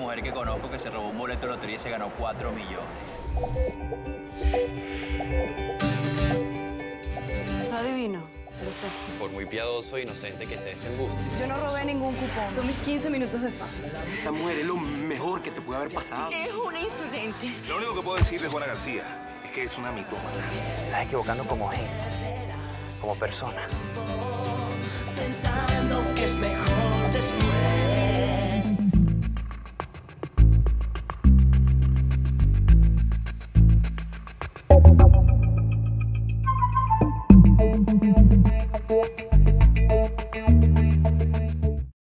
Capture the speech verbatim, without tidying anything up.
mujer que conozco que se robó un boleto de lotería y se ganó cuatro millones. No adivino, lo sé. Por muy piadoso e inocente que sea ese embuste. Yo no robé ningún cupón. Son mis quince minutos de fama. Esa mujer es lo mejor que te puede haber pasado. Es una insolente. Lo único que puedo decir de Juana García es que es una mitómana. Estás equivocando como gente, como persona. Pensando que es mejor después.